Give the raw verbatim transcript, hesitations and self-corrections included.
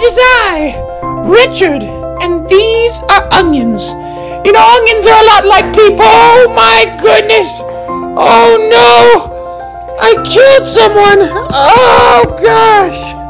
It is I, Richard, and these are onions. You know, onions are a lot like people. Oh my goodness. Oh no. I killed someone. Oh gosh.